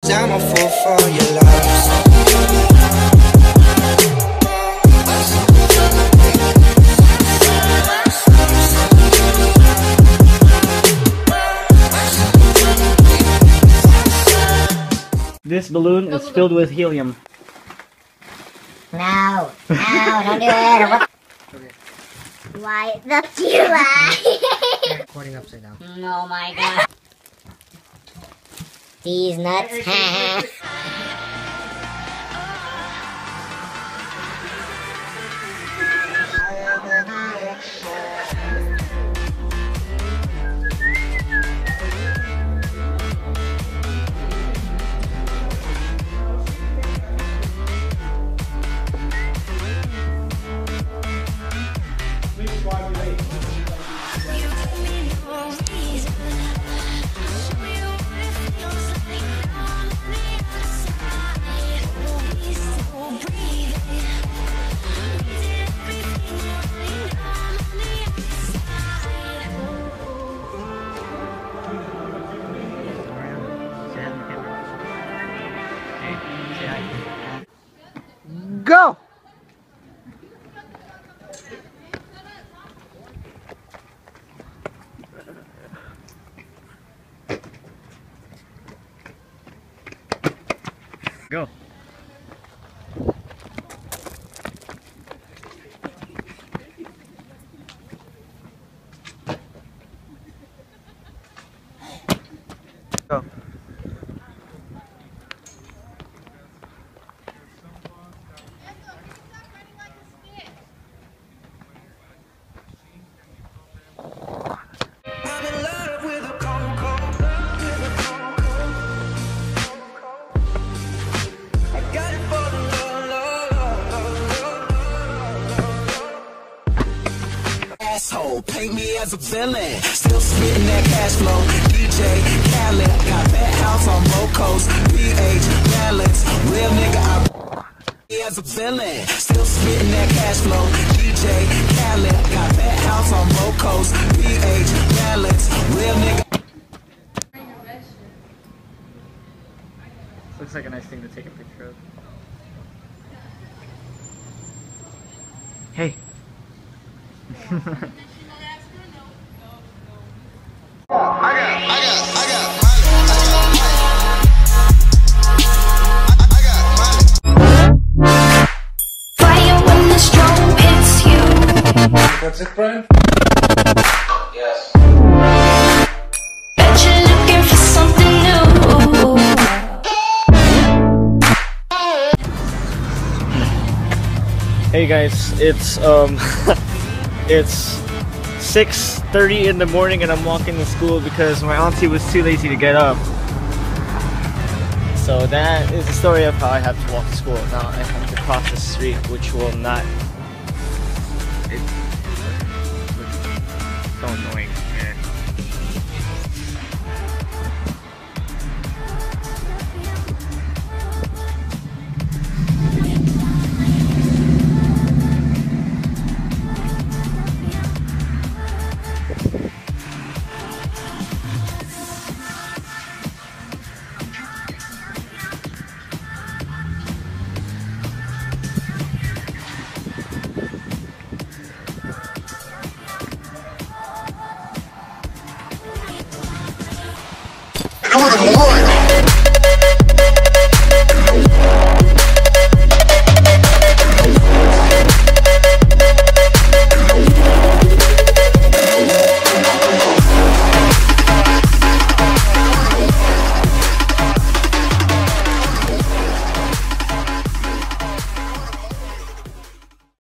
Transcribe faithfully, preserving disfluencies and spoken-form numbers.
I'm a fool for your love. This balloon is filled with helium. No, no, don't do it. Okay. Why the you lie? Recording upside down. Oh my god. These nuts. Go! Go. Go. Asshole, paint me as a villain. Still spitting that cash flow. D J Khaled, got that house on Rocos. B H balance, real nigga. I me as a villain. Still spitting that cash flow. D J Khaled, got that house on Rocos. B H balance, real nigga. Looks like a nice thing to take a picture of. Hey. I got, I got, I got Fire when the strobe hits you. That's it, Brian? Yes. Bet you're looking for something new. Hey guys, it's um it's six thirty in the morning and I'm walking to school because my auntie was too lazy to get up. So that is the story of how I have to walk to school. Now I have to cross the street, which will not. It's so annoying. Yeah. You're the